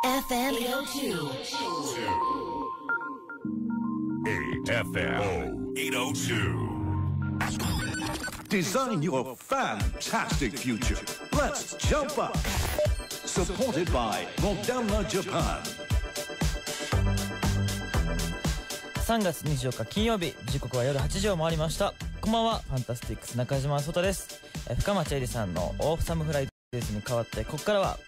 FM 802. AFM 802. Design your fantastic future. Let's jump up. Supported by Moderna Japan. 3月24日金曜日、時刻は夜8時を回りました。こんばんは、ファンタスティックス中島聡太です。深町絵里さんのオーサムフライデーズに代わって、ここからは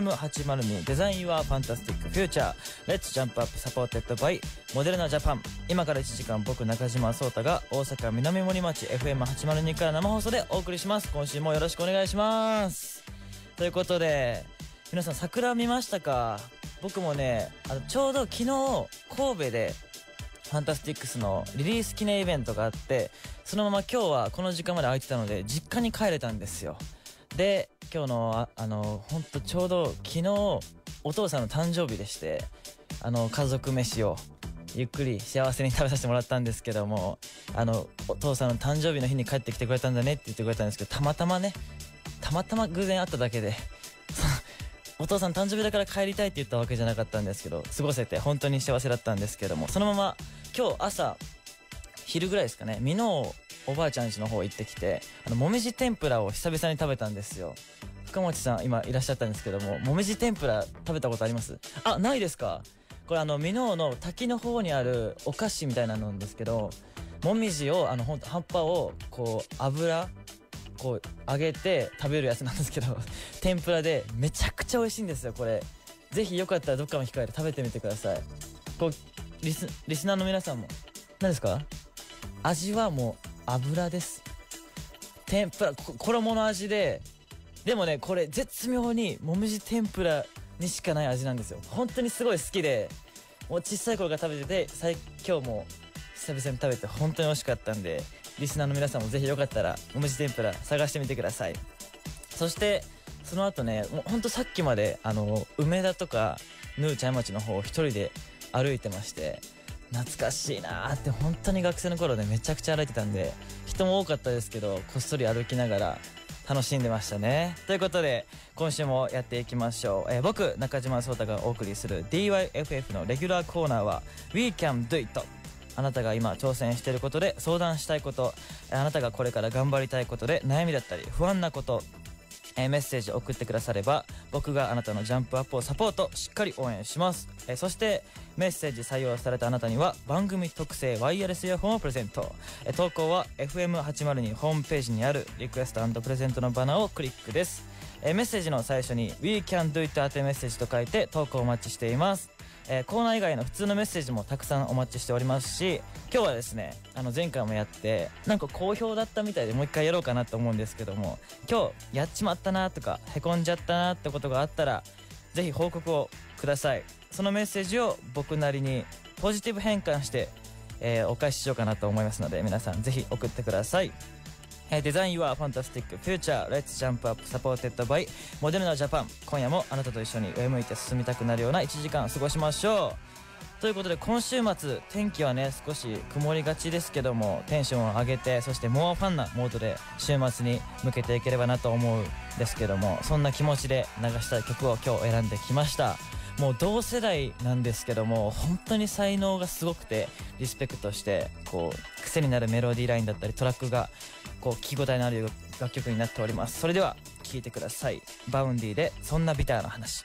FM802 デザインユアファンタスティックフューチャーレッツジャンプアップサポーテッドバイモデルナジャパン。今から1時間、僕中島聡太が大阪南森町 FM802 から生放送でお送りします。今週もよろしくお願いします。ということで、皆さん桜見ましたか？僕もね、ちょうど昨日神戸でファンタスティックスのリリース記念イベントがあって、そのまま今日はこの時間まで空いてたので実家に帰れたんですよ。で、今日のほんとちょうど昨日お父さんの誕生日でして、家族飯をゆっくり幸せに食べさせてもらったんですけども、お父さんの誕生日の日に帰ってきてくれたんだねって言ってくれたんですけど、たまたま偶然会っただけでお父さん誕生日だから帰りたいって言ったわけじゃなかったんですけど、過ごせて本当に幸せだったんですけども、そのまま今日朝昼ぐらいですかね、美濃おばあちゃん家の方行ってきて、もみじ天ぷらを久々に食べたんですよ。深町さん今いらっしゃったんですけども、もみじ天ぷら食べたことあります？あ、ないですか？これ美濃の滝の方にあるお菓子みたいなのなんですけど、もみじをほんと葉っぱをこう油こう揚げて食べるやつなんですけど、天ぷらでめちゃくちゃ美味しいんですよ。これぜひよかったらどっかの機会で食べてみてください。こうリスナーの皆さんも何ですか？味はもう油です。天ぷら衣の味で、でもねこれ絶妙にもみじ天ぷらにしかない味なんですよ。本当にすごい好きで、もう小さい頃から食べてて、今日も久々に食べて本当に美味しかったんで、リスナーの皆さんもぜひよかったらもみじ天ぷら探してみてください。そしてその後ね、もうほんとさっきまで梅田とかヌー茶屋町の方を一人で歩いてまして、懐かしいなーって、本当に学生の頃ねめちゃくちゃ歩いてたんで、人も多かったですけどこっそり歩きながら楽しんでましたね。ということで今週もやっていきましょう。僕中島聡太がお送りする DYFF のレギュラーコーナーは We Can Do It。あなたが今挑戦していることで相談したいこと、あなたがこれから頑張りたいことで悩みだったり不安なこと、メッセージを送ってくだされば、僕があなたのジャンプアップをサポートしっかり応援します。そしてメッセージ採用されたあなたには番組特製ワイヤレスイヤホンをプレゼント。投稿は FM802 ホームページにあるリクエスト&プレゼントのバナーをクリックです。メッセージの最初に We Can Do It 宛てメッセージと書いて投稿お待ちしています。コーナー以外の普通のメッセージもたくさんお待ちしておりますし、今日はですね前回もやってなんか好評だったみたいで、もう一回やろうかなと思うんですけども、今日やっちまったなとかへこんじゃったなってことがあったらぜひ報告をください。そのメッセージを僕なりにポジティブ変換して、お返ししようかなと思いますので、皆さんぜひ送ってください。デザインユアファンタスティックフューチャーレッツジャンプアップサポーテッドバイモデルナジャパン。今夜もあなたと一緒に上向いて進みたくなるような1時間過ごしましょう。ということで今週末天気はね少し曇りがちですけども、テンションを上げて、そしてモアファンなモードで週末に向けていければなと思うんですけども、そんな気持ちで流したい曲を今日選んできました。もう同世代なんですけども、本当に才能がすごくてリスペクトして、こう癖になるメロディーラインだったりトラックがこう聞き応えのある楽曲になっております。それでは聴いてください。バウンディでそんなビターな話。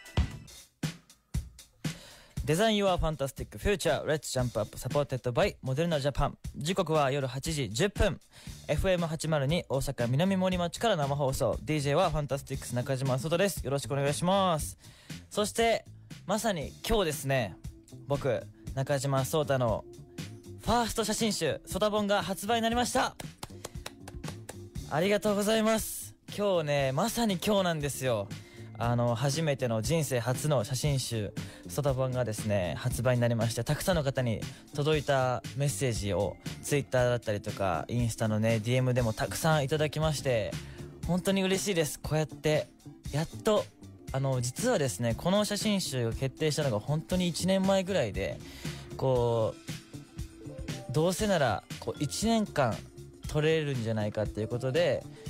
デザインユアファンタスティックフューチャーレッツジャンプアップサポーテッドバイモデルナジャパン。時刻は夜8時10分 FM802 大阪南森町から生放送。 DJ はファンタスティックス中島聡太です。よろしくお願いします。そしてまさに今日ですね、僕中島聡太のファースト写真集ソタボンが発売になりました。ありがとうございます。今日ねまさに今日なんですよ。初めての人生初の写真集ソタボンがですね発売になりまして、たくさんの方に届いたメッセージを Twitter だったりとかインスタのね DM でもたくさんいただきまして、本当に嬉しいです。こうやってやっと実はですねこの写真集が決定したのが本当に1年前ぐらいで、こうどうせならこう1年間撮れるんじゃないかっていうことで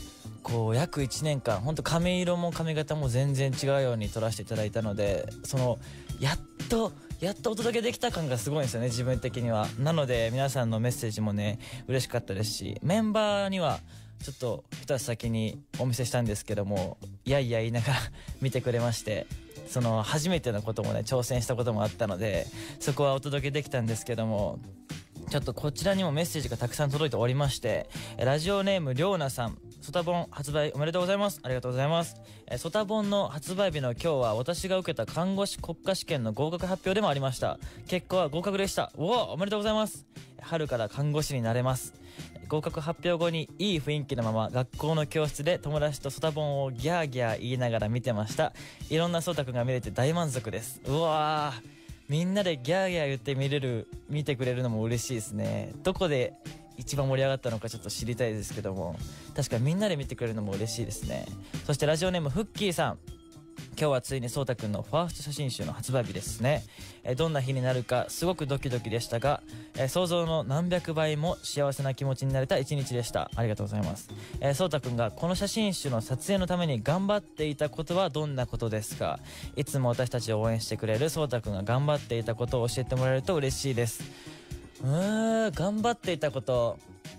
こう約1年間本当髪色も髪型も全然違うように撮らせていただいたので、そのやっとお届けできた感がすごいんですよね、自分的には。なので皆さんのメッセージもね嬉しかったですし、メンバーにはちょっと一足先にお見せしたんですけども、いやいや言いながら見てくれまして、その初めてのこともね挑戦したこともあったので、そこはお届けできたんですけども、ちょっとこちらにもメッセージがたくさん届いておりまして、ラジオネームりょうなさん、ソタボン発売おめでとうございます。ありがとうございます。ソタボンの発売日の今日は私が受けた看護師国家試験の合格発表でもありました。結果は合格でした。おめでとうございます。春から看護師になれます。合格発表後にいい雰囲気のまま学校の教室で友達とソタボンをギャーギャー言いながら見てました。いろんなソタくんが見れて大満足です。みんなでギャーギャー言って見てくれるのも嬉しいですね。どこで一番盛り上がったのかちょっと知りたいですけども、確かにみんなで見てくれるのも嬉しいですね。そしてラジオネームフッキーさん、今日はついにそうたくんのファースト写真集の発売日ですね。どんな日になるかすごくドキドキでしたが、想像の何百倍も幸せな気持ちになれた一日でした。ありがとうございます。そうたくんがこの写真集の撮影のために頑張っていたことはどんなことですか？いつも私たちを応援してくれるそうたくんが頑張っていたことを教えてもらえると嬉しいです。頑張っていたこと、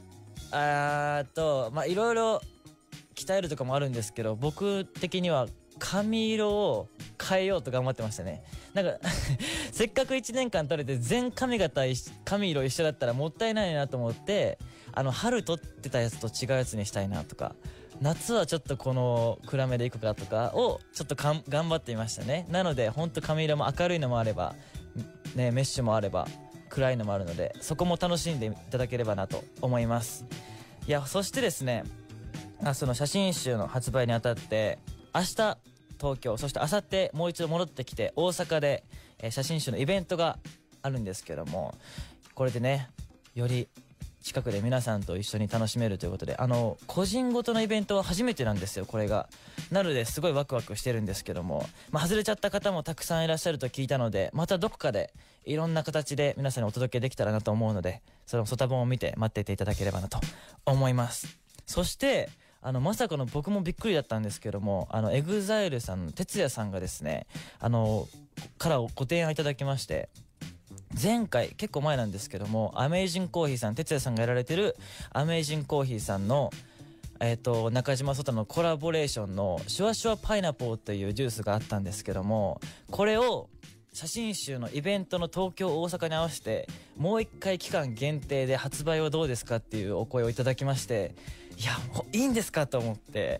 いろいろ鍛えるとかもあるんですけど、僕的には髪色を変えようと頑張ってましたね。なんかせっかく1年間撮れて全髪色一緒だったらもったいないなと思って、春撮ってたやつと違うやつにしたいなとか、夏はちょっとこの暗めでいくかとかをちょっと頑張ってみましたね。なのでほんと髪色も明るいのもあればね、メッシュもあれば暗いのもあるので、そこも楽しんでいただければなと思います。いや、そしてですね、その写真集の発売にあたって明日東京、そして明後日もう一度戻ってきて大阪で、写真集のイベントがあるんですけども、これでねより近くで皆さんと一緒に楽しめるということで、個人ごとのイベントは初めてなんですよ、これが。なのですごいワクワクしてるんですけども、外れちゃった方もたくさんいらっしゃると聞いたので、またどこかでいろんな形で皆さんにお届けできたらなと思うので、そのソタボンを見て待っていていただければなと思います。そしてまさかの僕もびっくりだったんですけども、EXILE さんの哲也さんがですねからご提案いただきまして、前回結構前なんですけども、アメイジンコーヒーさん、哲也さんがやられてるアメイジンコーヒーさんの中島ソタのコラボレーションのシュワシュワパイナポーというジュースがあったんですけども、これを写真集のイベントの東京大阪に合わせてもう一回期間限定で発売はどうですかっていうお声をいただきまして、いやいいんですかと思って、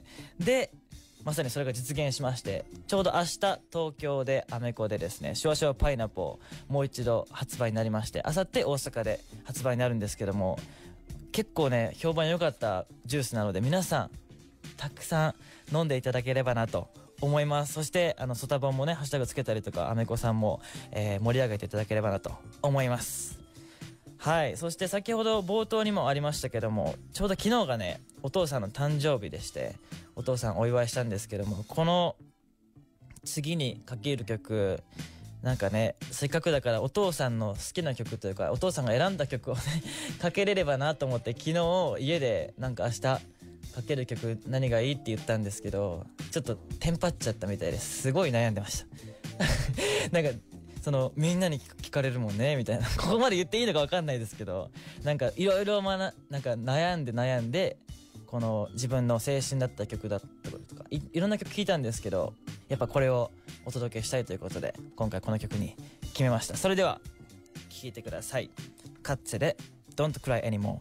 でまさにそれが実現しまして、ちょうど明日東京でアメコでですね、シュワシュワパイナポーもう一度発売になりまして、明後日大阪で発売になるんですけども、結構ね評判良かったジュースなので、皆さんたくさん飲んでいただければなと思います。そしてソタボンもねハッシュタグつけたりとか、アメコさんも、盛り上げていただければなと思います。はい。そして先ほど冒頭にもありましたけども、ちょうど昨日がねお父さんの誕生日でして、お父さんお祝いしたんですけども、この次にかける曲、なんかねせっかくだからお父さんの好きな曲というか、お父さんが選んだ曲をねかけれればなと思って、昨日家でなんか明日かける曲何がいいって言ったんですけど、ちょっとテンパっちゃったみたいです。すごい悩んでましたなんかみんなに聞かれるもんねみたいなここまで言っていいのか分かんないですけど、なんかいろいろなんか悩んでこの自分の青春だった曲だったこととか いろんな曲聴いたんですけど、やっぱこれをお届けしたいということで今回この曲に決めました。それでは聴いてください。カッツェで Don't Cry Anymore。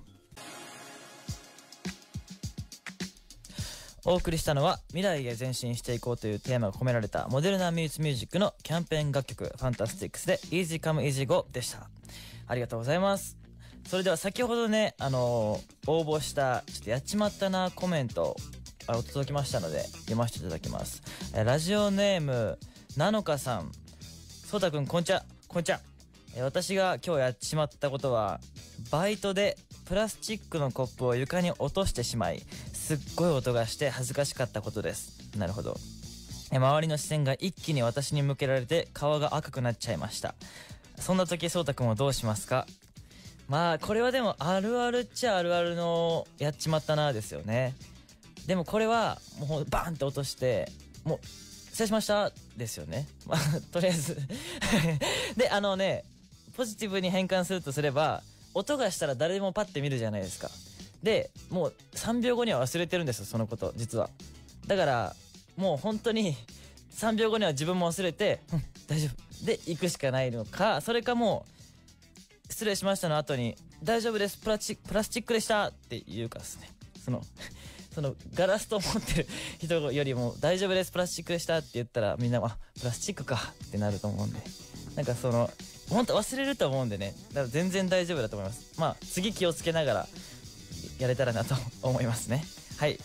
お送りしたのは未来へ前進していこうというテーマが込められたモデルナミューツミュージックのキャンペーン楽曲ファンタスティックスで Easy Come Easy Go でした。ありがとうございます。それでは先ほどね応募したちょっとやっちまったなコメント届きましたので読ませていただきます。ラジオネームなのかさん、そうたくんこんにちは。私が今日やっちまったことは、バイトでプラスチックのコップを床に落としてしまい、すっごい音がして恥ずかしかったことです。なるほど。周りの視線が一気に私に向けられて顔が赤くなっちゃいました。そんな時そうたくんはどうしますか？まあこれはでもあるあるっちゃあるあるのやっちまったなですよね。 でもこれはもうバーンって落としてもう失礼しましたですよね。まあとりあえずでポジティブに変換するとすれば、音がしたら誰でもパッて見るじゃないですか。でもう3秒後には忘れてるんですよ、そのこと実は。だからもう本当に3秒後には自分も忘れて大丈夫で行くしかないのか、それかもう失礼しましたの後に大丈夫ですプラスチックでしたって言うかですね。そのガラスと思ってる人よりも大丈夫ですプラスチックでしたって言ったらみんなプラスチックかってなると思うんで、なんか本当忘れると思うんでね、だから全然大丈夫だと思います。まあ次気をつけながらやれたらなと思いますね。はい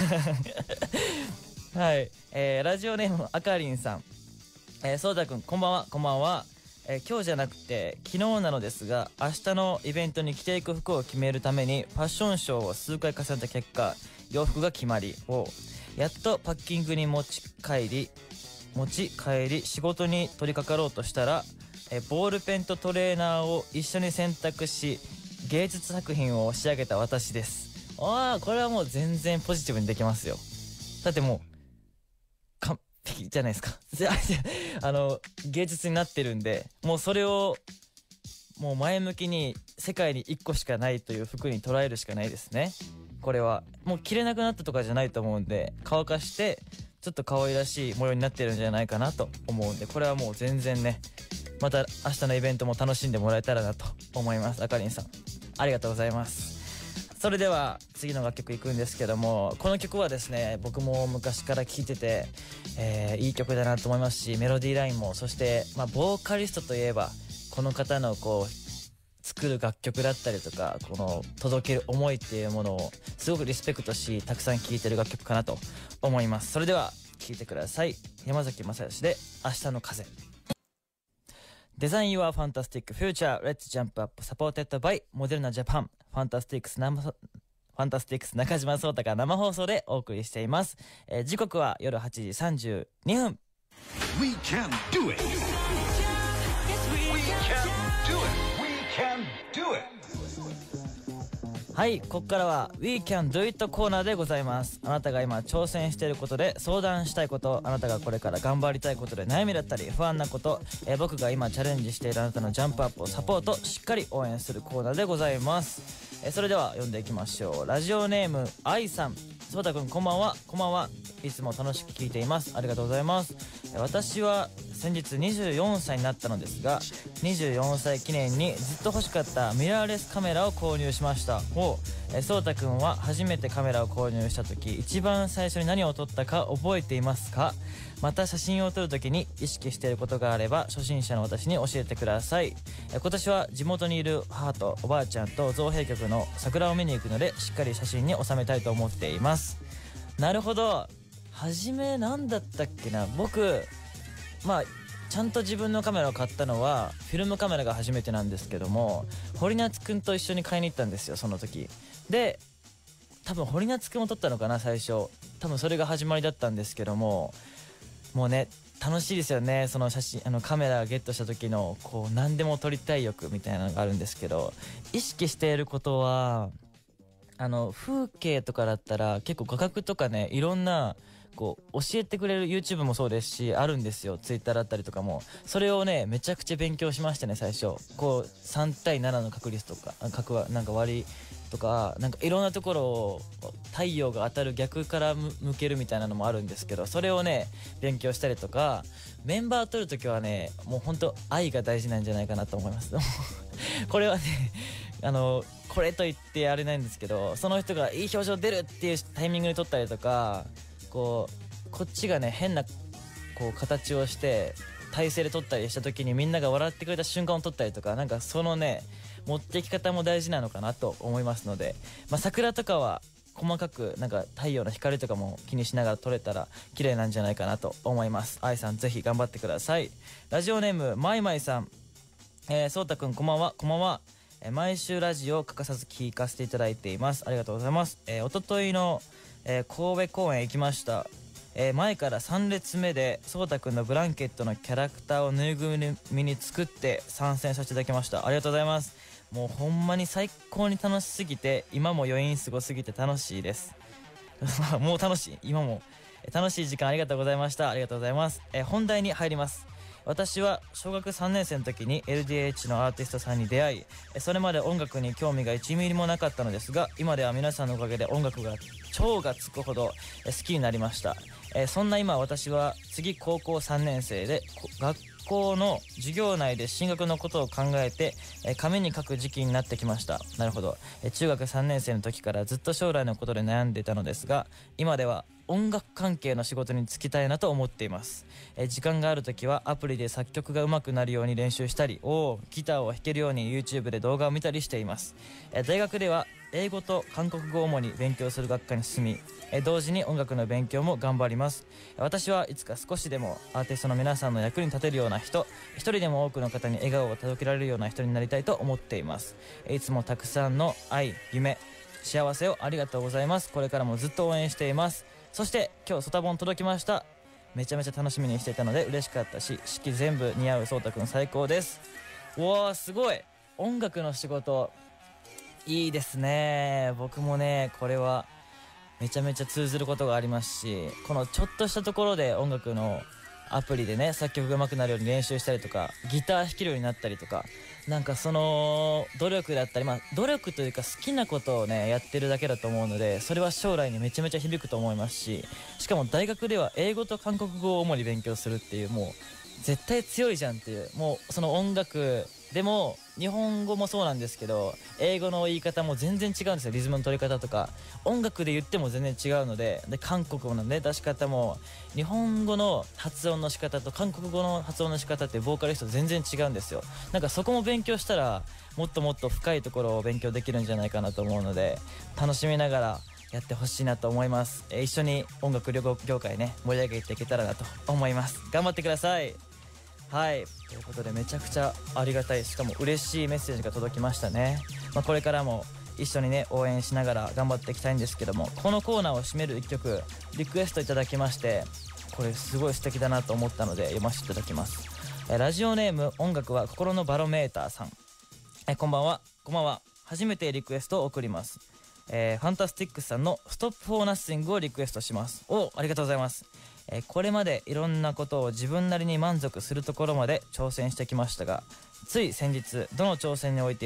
はい、ラジオネームあかりんさん、そうたくんこんばんは。こんばんは。今日じゃなくて昨日なのですが、明日のイベントに着ていく服を決めるためにファッションショーを数回重ねた結果、洋服が決まりやっとパッキングに持ち帰り仕事に取り掛かろうとしたら、ボールペンとトレーナーを一緒に選択し芸術作品を仕上げた私です。これはもう全然ポジティブにできますよ。だってもう完璧じゃないですか芸術になってるんで、もうそれをもう前向きに世界に1個しかないという服に捉えるしかないですね。これはもう着れなくなったとかじゃないと思うんで、乾かしてちょっと可愛らしい模様になってるんじゃないかなと思うんで、これはもう全然ね、また明日のイベントも楽しんでもらえたらなと思います。あかりんさんありがとうございます。それでは次の楽曲いくんですけども、この曲はですね僕も昔から聴いてて、いい曲だなと思いますし、メロディーラインも、そしてボーカリストといえばこの方の作る楽曲だったりとか、この届ける思いっていうものをすごくリスペクトしたくさん聴いてる楽曲かなと思います。それでは聴いてください。山崎正義で明日の風。デザイン Your Fantastic Future Let's Jump Up Supported by モデルナジャパンファンタスティックス中島颯太が生放送でお送りしています。時刻は夜8時32分。 We can do it! We can do it! We can do it! はい、ここからは We Can Do It コーナーでございます。あなたが今挑戦していることで相談したいこと、あなたがこれから頑張りたいことで悩みだったり不安なこと、僕が今チャレンジしているあなたのジャンプアップをサポート、しっかり応援するコーナーでございます。それでは読んでいきましょう。ラジオネーム愛さん、そうたくんこんばんは。こんばんは。いつも楽しく聞いています。ありがとうございます。私は先日24歳になったのですが、24歳記念にずっと欲しかったミラーレスカメラを購入しました。そうたくんは初めてカメラを購入した時、一番最初に何を撮ったか覚えていますか？また写真を撮るときに意識していることがあれば初心者の私に教えてください。今年は地元にいる母とおばあちゃんと造幣局の桜を見に行くので、しっかり写真に収めたいと思っています。なるほど。初めなんだったっけな。僕ちゃんと自分のカメラを買ったのはフィルムカメラが初めてなんですけども、堀夏くんと一緒に買いに行ったんですよ、その時で。多分堀夏くんを撮ったのかな最初。多分それが始まりだったんですけども、もうね楽しいですよね。その写真カメラゲットした時の何でも撮りたい欲みたいなのがあるんですけど、意識していることは風景とかだったら結構画角とかね、いろんな教えてくれる YouTube もそうですしあるんですよ。 Twitter だったりとかも。それをねめちゃくちゃ勉強しましたね最初。3対7の確率とか角はなんか割りとか、なんかいろんなところを太陽が当たる逆から向けるみたいなのもあるんですけど、それをね勉強したりとか、メンバー撮るときはねもうほんと愛が大事なんじゃないかなと思いますこれはねこれと言ってあれなんですけど、その人がいい表情出るっていうタイミングで撮ったりとか、こっちがね変な形をして体勢で撮ったりした時にみんなが笑ってくれた瞬間を撮ったりとか、なんかそのね持っていき方も大事なのかなと思いますので、桜とかは細かくなんか太陽の光とかも気にしながら撮れたら綺麗なんじゃないかなと思います。愛さんぜひ頑張ってください。ラジオネームまいまいさん、そうたくんこんばんは。こんばんは。毎週ラジオを欠かさず聞かせていただいています。ありがとうございます。一昨日の神戸公演行きました。前から3列目でそうたくんのブランケットのキャラクターをぬいぐるみに作って参戦させていただきました。ありがとうございます。もうほんまに最高に楽しすぎて、今も余韻すごすぎて楽しいです。 もう楽しい、今も楽しい時間ありがとうございました。ありがとうございます。本題に入ります。私は小学3年生の時に LDH のアーティストさんに出会い、それまで音楽に興味が1ミリもなかったのですが、今では皆さんのおかげで音楽が超がつくほど好きになりました。そんな今、私は次高校3年生で学校の授業内で進学のことを考えて紙に書く時期になってきました。なるほど。中学3年生の時からずっと将来のことで悩んでいたのですが、今では音楽関係の仕事に就きたいなと思っています。時間がある時はアプリで作曲が上手くなるように練習したり、ギターを弾けるように YouTube で動画を見たりしています。大学では英語と韓国語を主に勉強する学科に進み、同時に音楽の勉強も頑張ります。私はいつか少しでもアーティストの皆さんの役に立てるような人、一人でも多くの方に笑顔を届けられるような人になりたいと思っています。いつもたくさんの愛、夢、幸せをありがとうございます。これからもずっと応援しています。そして今日ソタボン届きました。めちゃめちゃ楽しみにしていたので嬉しかったし、式全部似合うそうたくん最高です。うわー、すごい。音楽の仕事いいですね。僕もね、これはめちゃめちゃ通ずることがありますし、このちょっとしたところで音楽のアプリでね、作曲が上手くなるように練習したりとか、ギター弾けるようになったりとか、なんかその努力だったり、努力というか好きなことをねやってるだけだと思うので、それは将来にめちゃめちゃ響くと思いますし、しかも大学では英語と韓国語を主に勉強するっていう、もう絶対強いじゃんっていう、もうその音楽でも日本語もそうなんですけど、英語の言い方も全然違うんですよ。リズムの取り方とか音楽で言っても全然違うので、韓国語のね出し方も、日本語の発音の仕方と韓国語の発音の仕方ってボーカリスト全然違うんですよ。なんかそこも勉強したらもっともっと深いところを勉強できるんじゃないかなと思うので、楽しみながらやってほしいなと思います。一緒に音楽業界ね盛り上げていけたらなと思います。頑張ってください。はい、ということでめちゃくちゃありがたい、しかも嬉しいメッセージが届きましたね。これからも一緒にね応援しながら頑張っていきたいんですけども、このコーナーを締める一曲リクエストいただきまして、これすごい素敵だなと思ったので読ませていただきます。ラジオネーム音楽は心のバロメーターさん、こんばんは。初めてリクエストを送ります。ファンタスティックスさんのストップフォーナッシングをリクエストします。ありがとうございます。これまでいろんなことを自分なりに満足するところまで挑戦してきましたが、つい先日どの挑戦において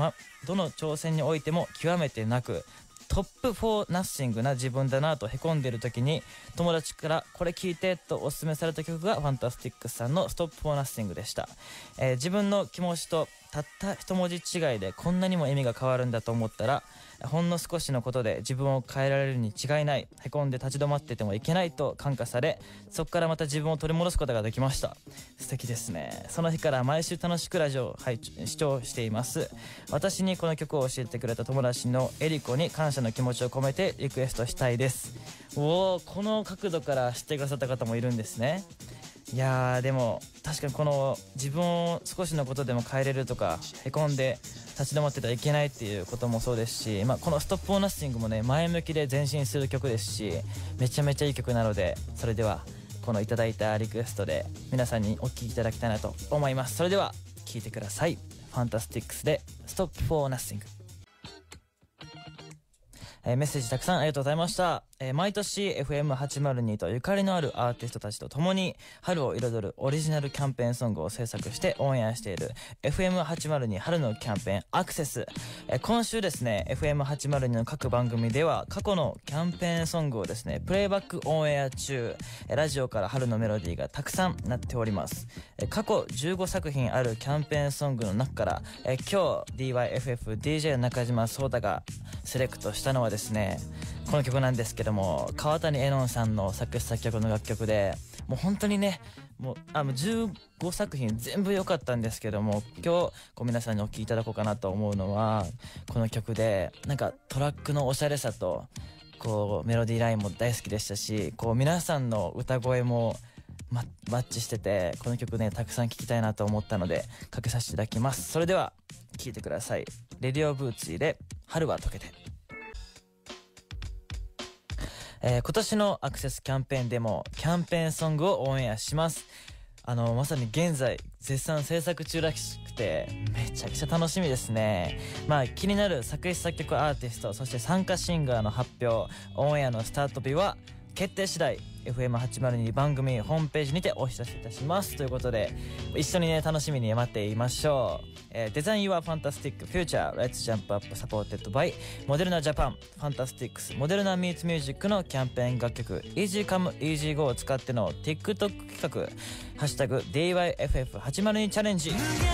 も極めてなく、トップ4ナッシングな自分だなとへこんでいる時に、友達からこれ聴いてとおすすめされた曲がファンタスティックスさんのストップ4ナッシングでした。自分の気持ちとたった一文字違いでこんなにも意味が変わるんだと思ったら、ほんの少しのことで自分を変えられるに違いない、へこんで立ち止まっててもいけないと感化され、そこからまた自分を取り戻すことができました。素敵ですね。その日から毎週楽しくラジオを視聴しています。私にこの曲を教えてくれた友達のエリコに感謝の気持ちを込めてリクエストしたいです。この角度から知ってくださった方もいるんですね。いやー、でも確かにこの自分を少しのことでも変えれるとか、へこんで立ち止まってたらいけないっていうこともそうですし、このストップオーナッシングもね前向きで前進する曲ですし、めちゃめちゃいい曲なので、それではこのいただいたリクエストで皆さんにお聴きいただきたいなと思います。それでは聴いてください。ファンタスティックスでストップフォーナッシング。メッセージたくさんありがとうございました。毎年 FM802 とゆかりのあるアーティストたちと共に春を彩るオリジナルキャンペーンソングを制作してオンエアしている FM802 春のキャンペーンアクセス。今週ですね FM802 の各番組では過去のキャンペーンソングをですねプレイバックオンエア中、ラジオから春のメロディーがたくさんなっております。過去15作品あるキャンペーンソングの中から、今日 DYFFDJ 中島颯太がセレクトしたのはですね、この曲なんですけども、川谷絵音さんの作詞作曲の楽曲で、もう本当にね、もう15作品全部良かったんですけども、今日皆さんにお聴きいただこうかなと思うのは、この曲でなんかトラックのおしゃれさとメロディーラインも大好きでしたし、皆さんの歌声もマッチしてて、この曲ねたくさん聴きたいなと思ったのでかけさせていただきます。それでは聴いてください。レディオブーツィーで春は溶けて。今年のアクセスキャンペーンでもキャンペーンソングをオンエアします。 まさに現在絶賛制作中らしくてめちゃくちゃ楽しみですね。まあ気になる作詞作曲アーティスト、そして参加シンガーの発表、オンエアのスタート日は決定次第 FM802 番組ホームページにてお知らせいたしますということで、一緒にね楽しみに待っていましょう。デザインはファンタスティックフューチャー Let's Jump Up サポーテッドバイモデルナジャパン。ファンタスティックスモデルナミーツミュージックのキャンペーン楽曲 Easy Come Easy Go を使っての TikTok 企画ハッシュタグ DYFF802 チャレンジ。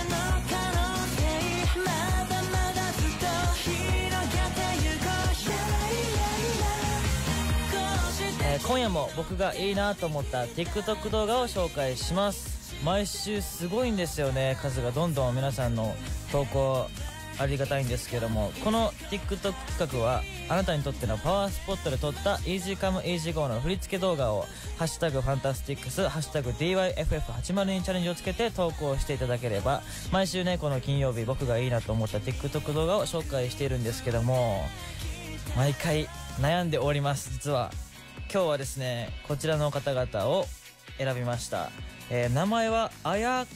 今夜も僕がいいなと思った TikTok 動画を紹介します。毎週すごいんですよね、数がどんどん皆さんの投稿ありがたいんですけども、この TikTok 企画はあなたにとってのパワースポットで撮った Easy Come Easy Go の振り付け動画をハッシュタグファンタスティックスハッシュタグ DYFF802 チャレンジをつけて投稿していただければ、毎週ねこの金曜日僕がいいなと思った TikTok 動画を紹介しているんですけども、毎回悩んでおります。実は今日はですねこちらの方々を選びました。名前はあや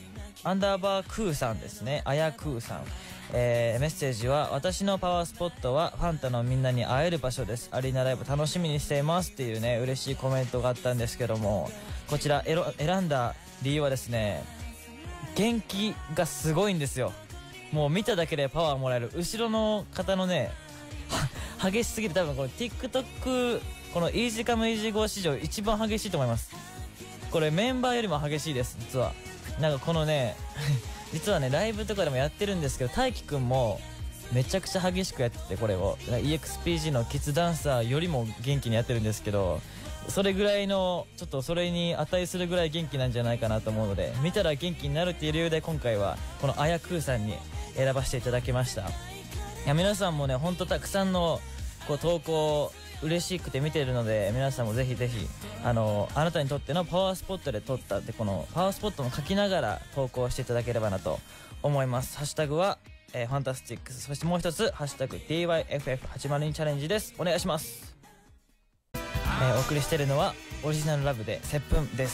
_クーさんですね。あやクーさん。メッセージは私のパワースポットはファンタのみんなに会える場所です。アリーナライブ楽しみにしていますっていうね嬉しいコメントがあったんですけども、こちら選んだ理由はですね、元気がすごいんですよ。もう見ただけでパワーもらえる。後ろの方のね激しすぎて、多分この TikTok この Easy Come Easy Go 史上一番激しいと思います。これメンバーよりも激しいです。実はなんかこのね実はねライブとかでもやってるんですけど、大輝くんもめちゃくちゃ激しくやってて、これを EXPG のキッズダンサーよりも元気にやってるんですけど、それぐらいのちょっとそれに値するぐらい元気なんじゃないかなと思うので、見たら元気になるっていう理由で今回はこのあやくーさんに選ばせていただきました。いや皆さんもねほんとたくさんのこう投稿嬉しくて見ているので、皆さんもぜひぜひあなたにとってのパワースポットで撮ったでこのパワースポットも書きながら投稿していただければなと思います。ハッシュタグは、ファンタスティックス、そしてもう一つハッシュタグ DYFF802 チャレンジです。お願いします。お送りしているのはオリジナルラブで接吻です。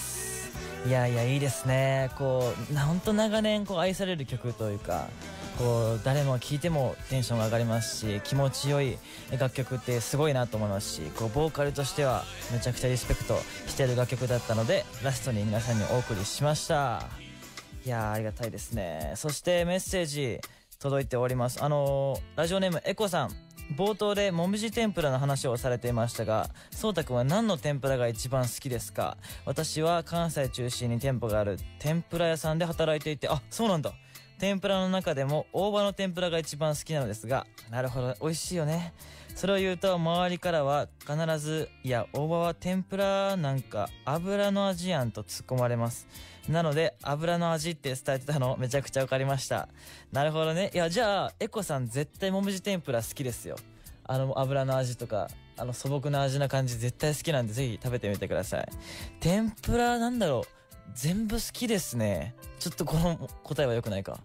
いやいやいいですね。こうほんと長年こう愛される曲というか、こう誰も聴いてもテンションが上がりますし、気持ちよい楽曲ってすごいなと思いますし、こうボーカルとしてはめちゃくちゃリスペクトしている楽曲だったので、ラストに皆さんにお送りしました。いやーありがたいですね。そしてメッセージ届いております。ラジオネームエコさん、冒頭でもみじ天ぷらの話をされていましたが、そうたくんは何の天ぷらが一番好きですか？私は関西中心に店舗がある天ぷら屋さんで働いていて、あ、そうなんだ。天ぷらの中でも大葉の天ぷらが一番好きなのですが、なるほど、美味しいよね。それを言うと周りからは必ず、いや大葉は天ぷらなんか油の味やんと突っ込まれます。なので油の味って伝えてたのめちゃくちゃ分かりました。なるほどね。いやじゃあエコさん絶対もみじ天ぷら好きですよ。油の味とか素朴な味な感じ絶対好きなんで、ぜひ食べてみてください。天ぷらなんだろう、全部好きですね。ちょっとこの答えは良くないか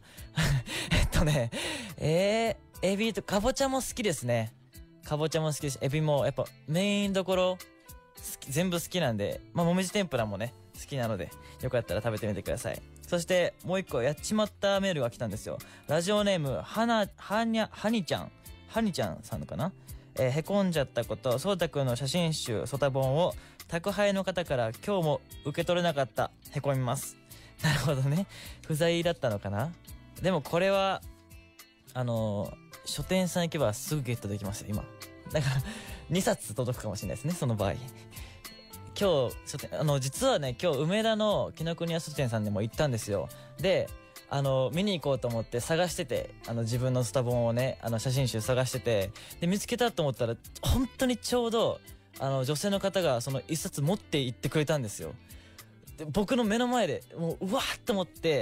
エビとかぼちゃも好きですね。かぼちゃも好きです。エビもやっぱメインどころ全部好きなんで、もみじ天ぷらもね好きなので、よかったら食べてみてください。そしてもう一個やっちまったメールが来たんですよ。ラジオネームはにちゃんさんかな。へこんじゃったこと、そうたくんの写真集ソタ本を宅配の方から今日も受け取れなかった。へこみます。なるほどね、不在だったのかな。でもこれは書店さん行けばすぐゲットできますよ今。だから2冊届くかもしれないですね、その場合。今日書店実はね今日梅田の紀ノ国屋書店さんでも行ったんですよ。で見に行こうと思って探してて、自分のスタ本をね写真集探してて、で見つけたと思ったら本当にちょうど女性の方がその一冊持って行ってくれたんですよ。で僕の目の前でもううわーっと思って、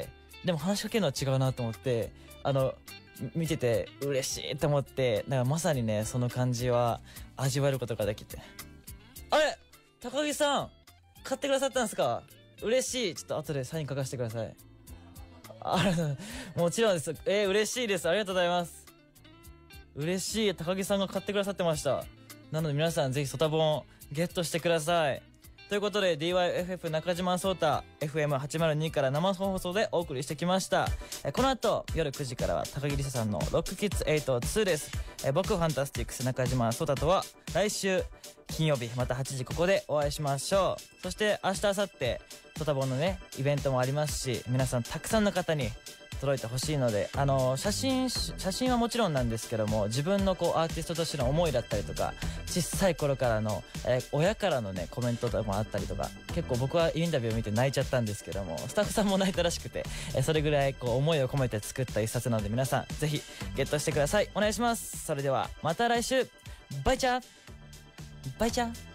でも話しかけるのは違うなと思って見てて嬉しいと思って、だからまさにねその感じは味わえることができて、あれ高木さん買ってくださったんですか？嬉しい。ちょっと後でサイン書かせてください。もちろんです。嬉しいです。ありがとうございます。嬉しい。高木さんが買ってくださってました。なので皆さんぜひソタ本ゲットしてください。 ということで DYFF 中島颯太 FM802 から生放送でお送りしてきました。この後夜9時からは高木梨沙さんのロックキッズ82です。僕ファンタスティックス中島颯太とは来週金曜日また8時ここでお会いしましょう。そして明日明後日ソタボンのねイベントもありますし、皆さんたくさんの方に届いてほしいので、写真はもちろんなんですけども、自分のこうアーティストとしての思いだったりとか、小さい頃からの、親からのねコメントとかもあったりとか、結構僕はインタビューを見て泣いちゃったんですけども、スタッフさんも泣いたらしくて、それぐらいこう思いを込めて作った一冊なので、皆さんぜひゲットしてください。お願いします。それではまた来週。バイチャーバイチャー。